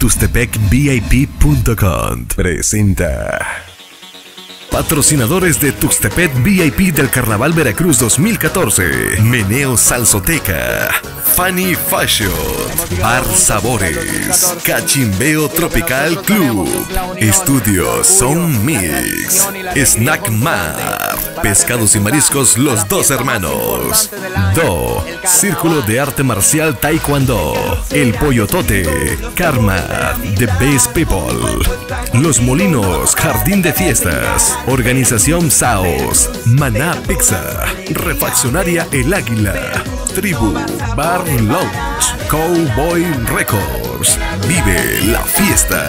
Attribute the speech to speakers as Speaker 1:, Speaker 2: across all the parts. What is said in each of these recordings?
Speaker 1: TuxtepecVIP.com presenta. Patrocinadores de Tuxtepec VIP del Carnaval Veracruz 2014. Meneo Salsoteca, Fanny Fashion, Bar Sabores, Cachimbeo Tropical Club, Estudio Sound Mix, Snack Mar, Pescados y Mariscos Los Dos Hermanos, Do, Círculo de Arte Marcial Taekwondo, El Pollotote, Karma, The Best People, Los Molinos, Jardín de Fiestas, Organización Saos, Maná Pizza, Refaccionaria El Águila, Tribu, Bar Lounge, Cowboy Records. Vive la fiesta.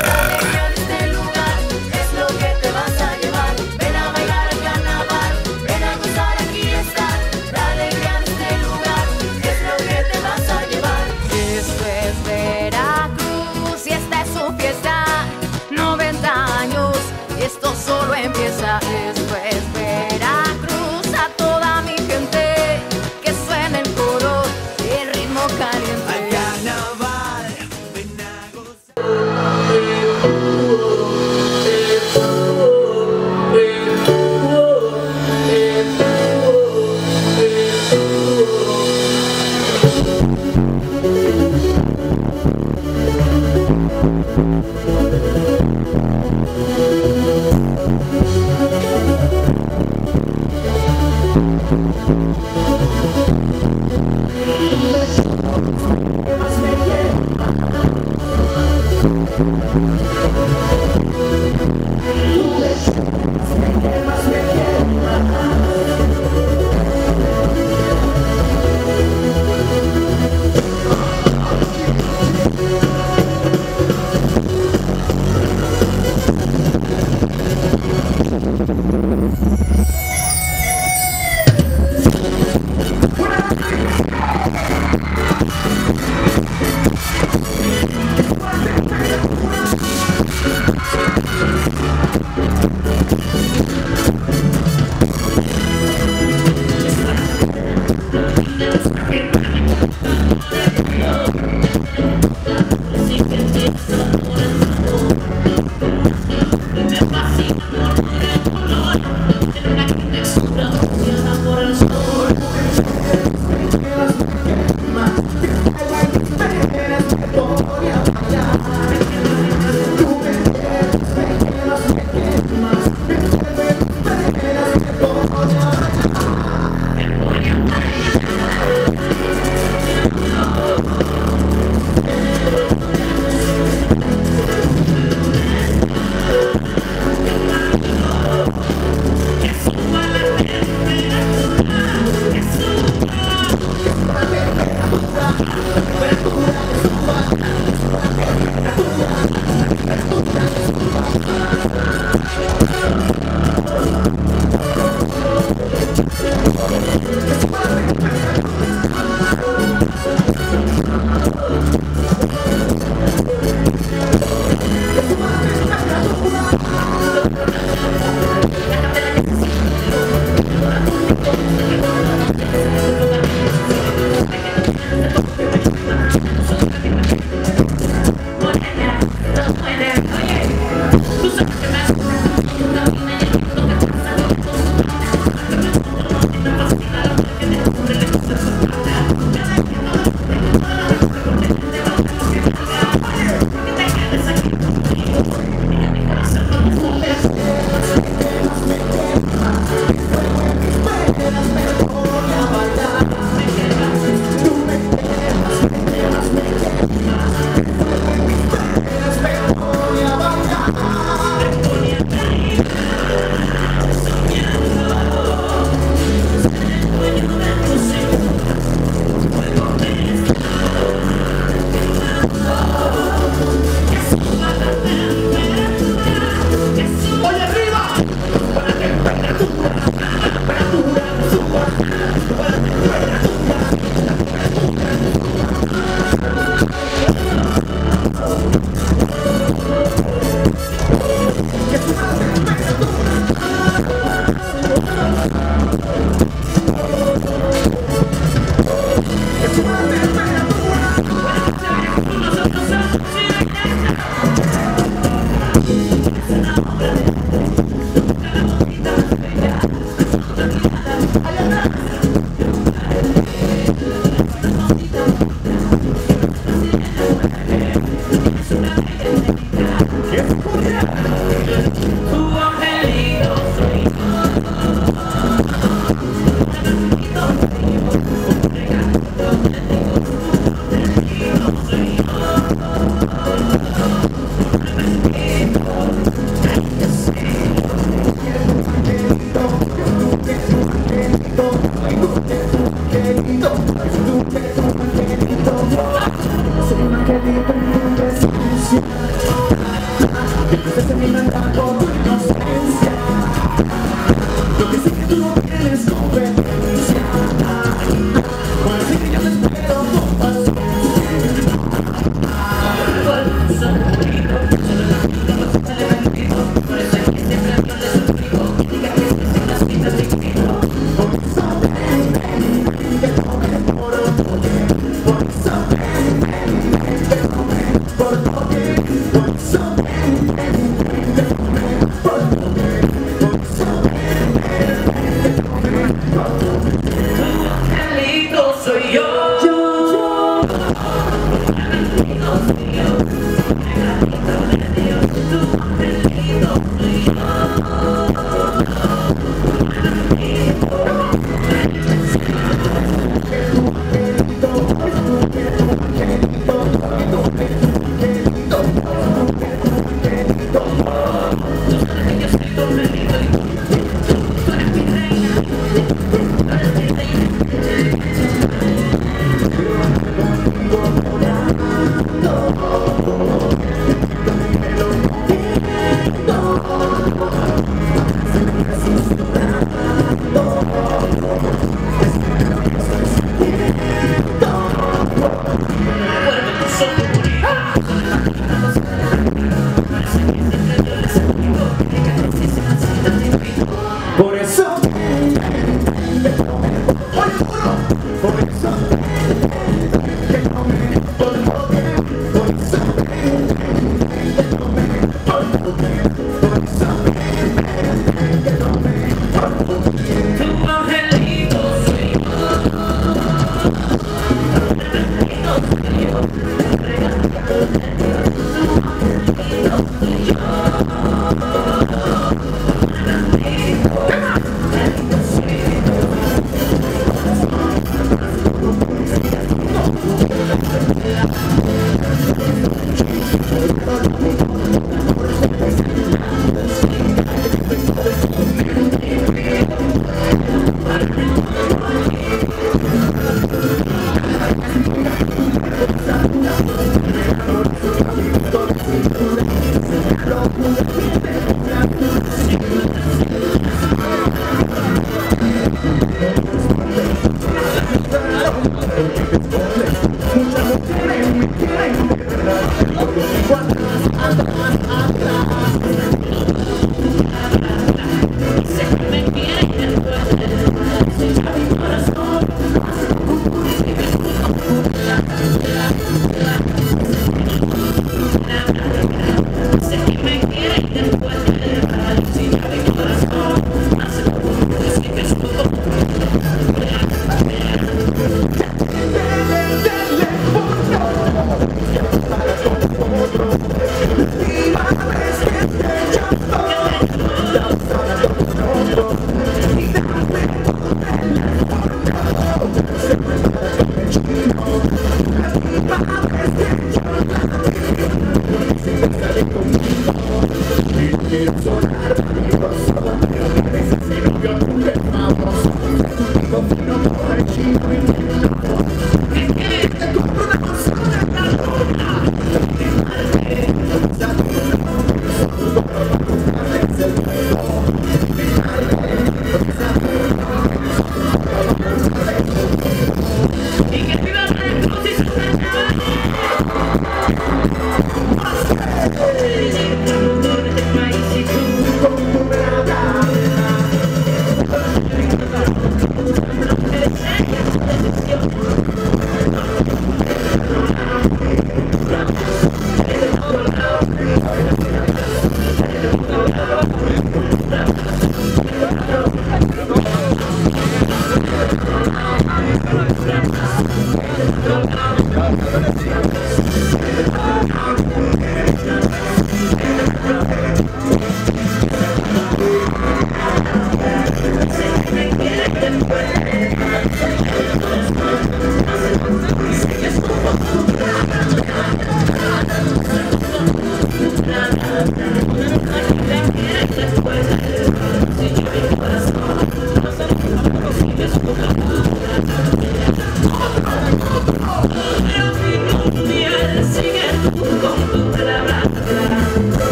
Speaker 2: Esto solo empieza, esto es Veracruz. A toda mi gente que suene el coro, el ritmo caliente. Al carnaval, ven a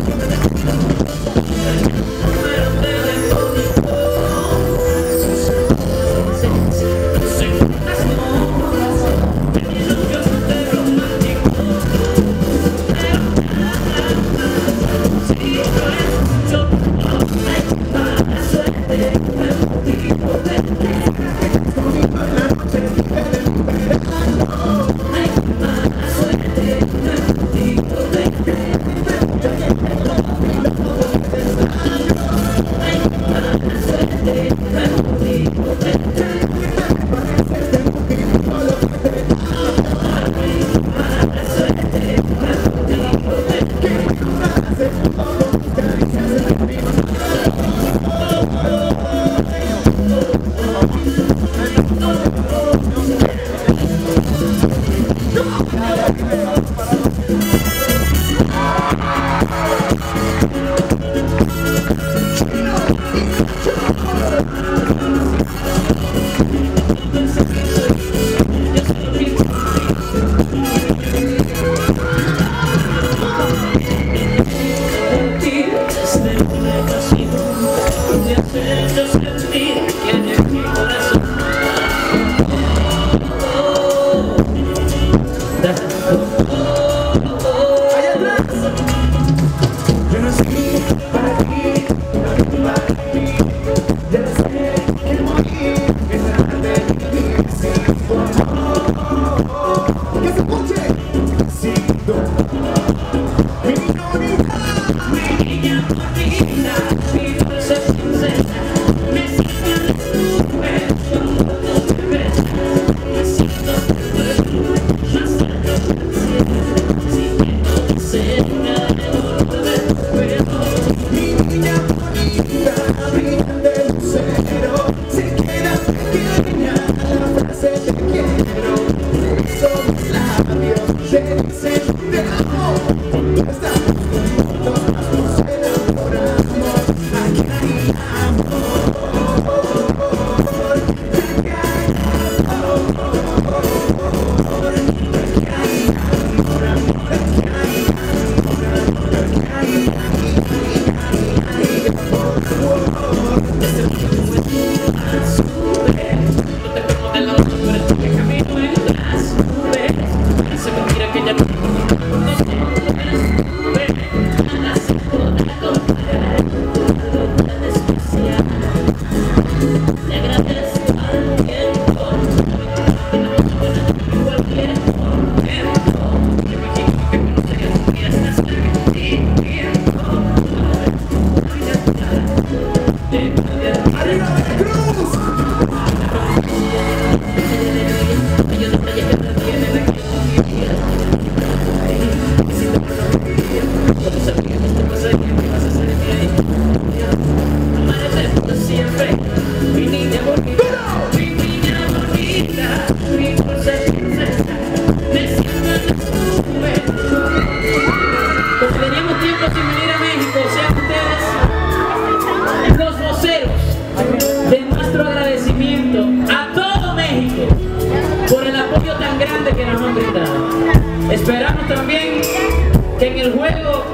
Speaker 3: Esperamos también que en el juego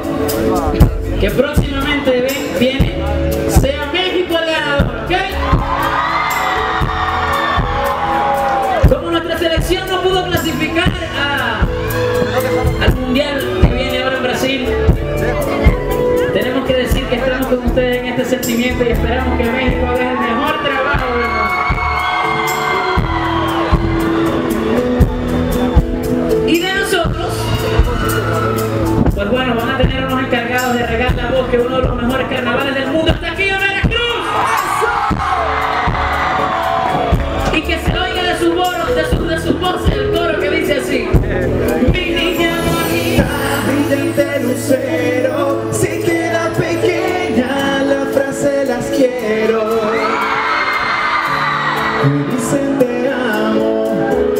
Speaker 3: que próximamente viene sea México el ganador, ¿ok? Como nuestra selección no pudo clasificar al mundial que viene ahora en Brasil, tenemos que decir que estamos con ustedes en este sentimiento y esperamos que México haga el mejor trabajo del mundo. Y de nosotros, pues bueno, van a tener unos encargados de regar la voz, que uno de los mejores carnavales del mundo está aquí en Veracruz. Y que se oiga de sus voces el coro que dice así: mi niña bonita,
Speaker 4: brillante lucero, se queda pequeña la frase las quiero. Me dicen te amo,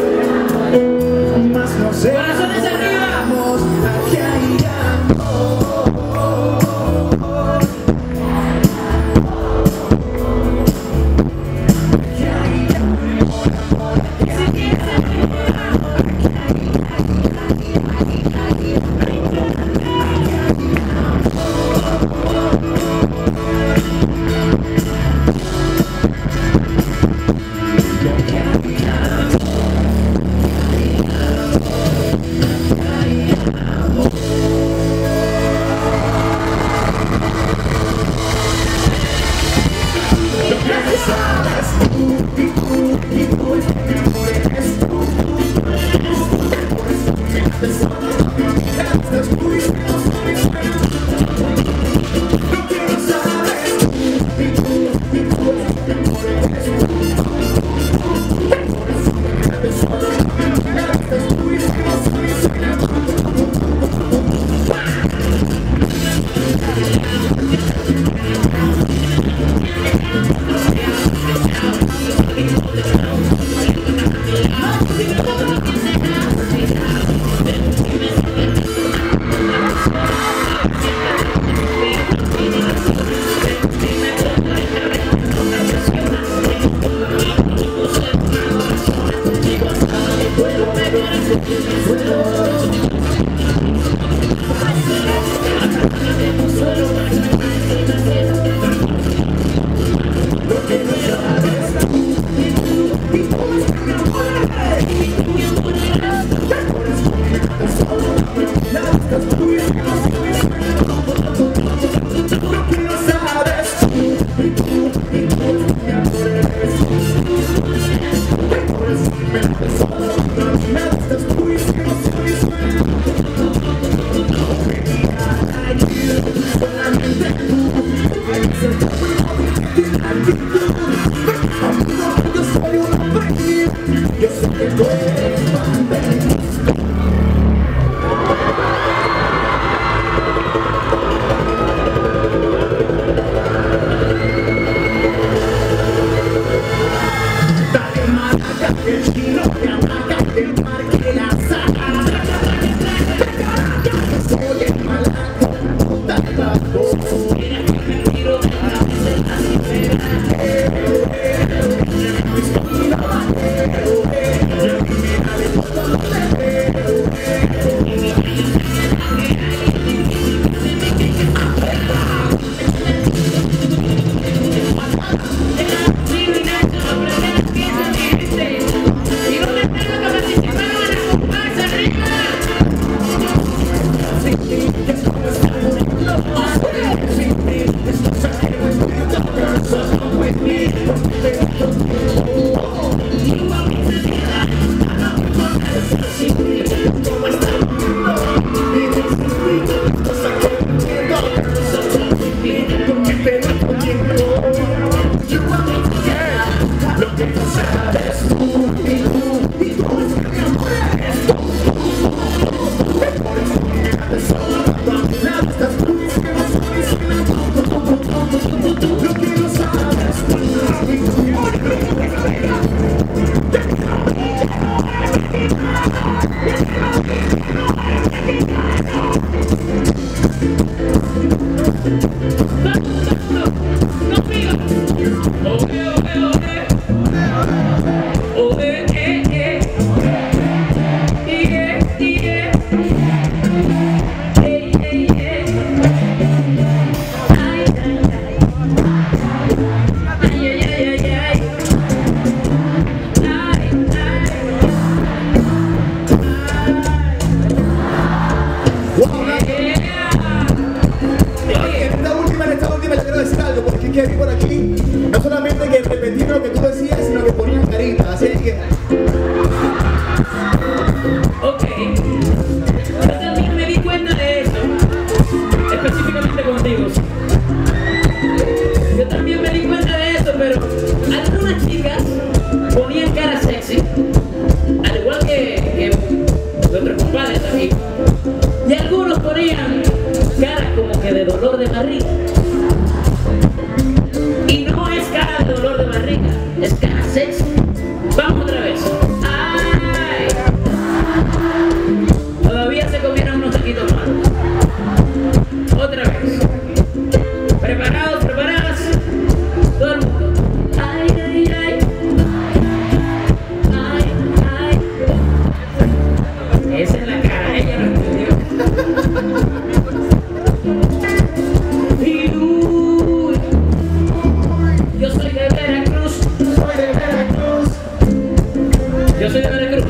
Speaker 4: más no sé.
Speaker 3: Corazones arriba.
Speaker 4: Aquí hay amor. Que vi por aquí, no solamente que repetir lo que tú decías, sino que ponían carita, así que...
Speaker 3: Ok, yo también me di cuenta de eso, específicamente contigo. Yo también me di cuenta de eso, pero algunas chicas ponían cara sexy, al igual que nuestros compadres también, y algunos ponían cara como que de dolor de barriga. Y no es cara de dolor de barriga, es cara sexy. Vamos otra vez. ¡Ay! Todavía se comieron unos taquitos más. Otra vez. ¿Preparados? ¿Preparadas? Todo el mundo. ¡Ay, ay, ay! ¡Ay, ay! Esa es la cara, ella lo entendió. Yo soy de Veracruz. Yo soy de Veracruz.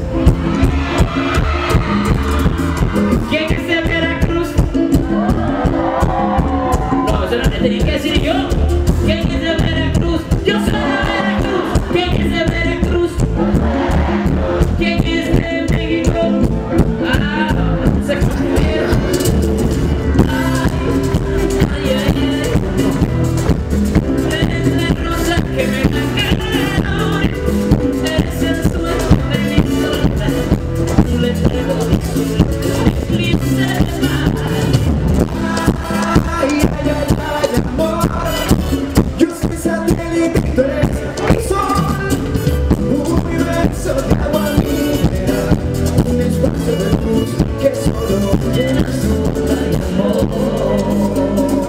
Speaker 3: ¿Quién es de Veracruz? No, eso no tenía que decir yo. ¿Quién es de Veracruz? Yo soy de Veracruz. ¿Quién es de Veracruz? ¿Quién es de México? Ah, se confundieron. Ay, ay, ay. Eres la rosa que me enamoró. Eres el sueño de mi soledad. Le entrego mi soledad, eclipse de mar.
Speaker 4: Ay, ay, ay, ay, amor. Yo soy satélite, tú eres mi sol. Un universo de agua minera, un espacio de luz que solo llenas tú, ay, amor.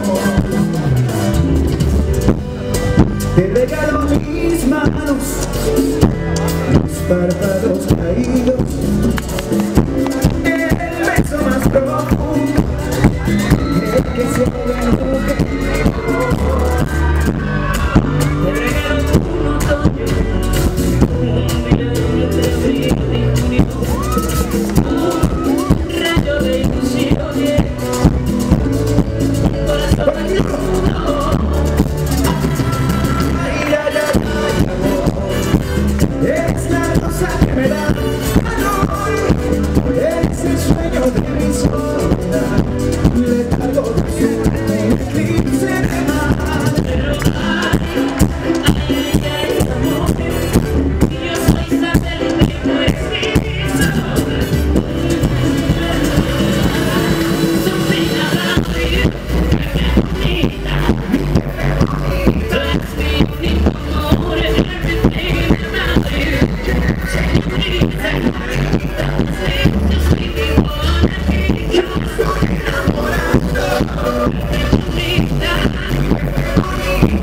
Speaker 4: Te regalo mis manos, mis párpados caídos, el beso más profundo, el que se nubla.
Speaker 3: Te regalo un otoño, un milagro de abril y junio, un rayo de ilusiones, corazón desnudo.
Speaker 4: Ay, ay, ay, ay, amor. Eres la rosa que me da calor, eres el sueño de mi soledad, letargo de azul, eclipse de mar.
Speaker 3: Yo soy satélite y no existo. Something about you, bonita.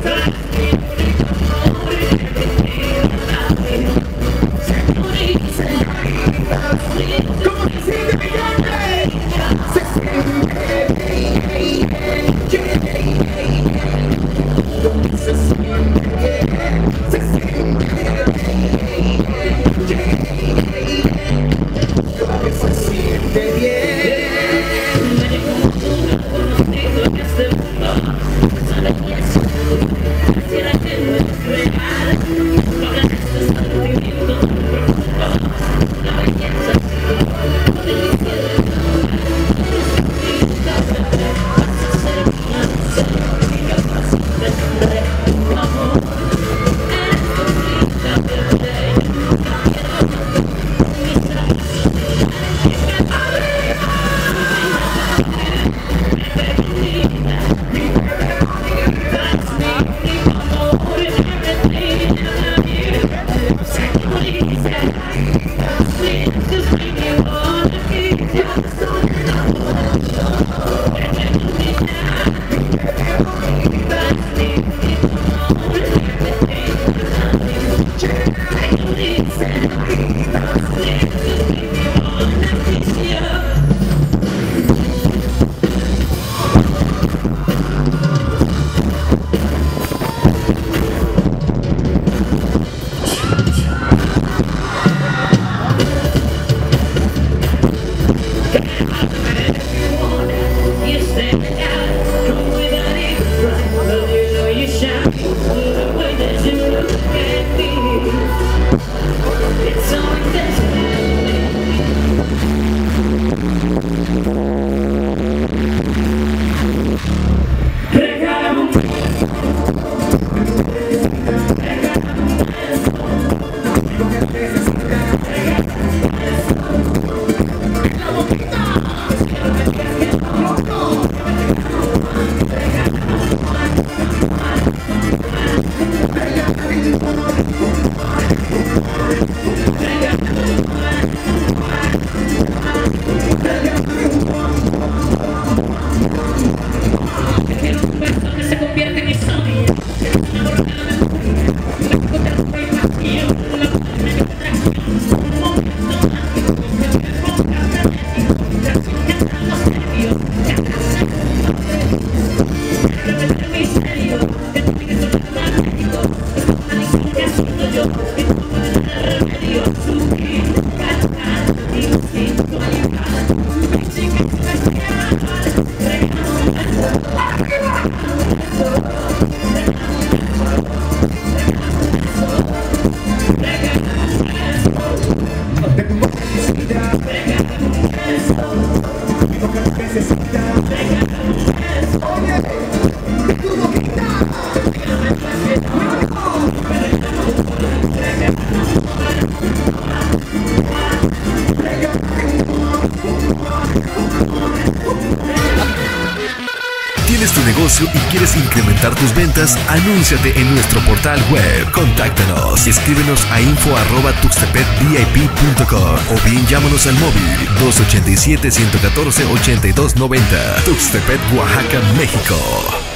Speaker 1: ¿Tienes tu negocio y quieres incrementar tus ventas? Anúnciate en nuestro portal web. Contáctanos. Escríbenos a info@tuxtepetvip.com o bien llámanos al móvil 287-114-8290. Tuxtepet, Oaxaca, México.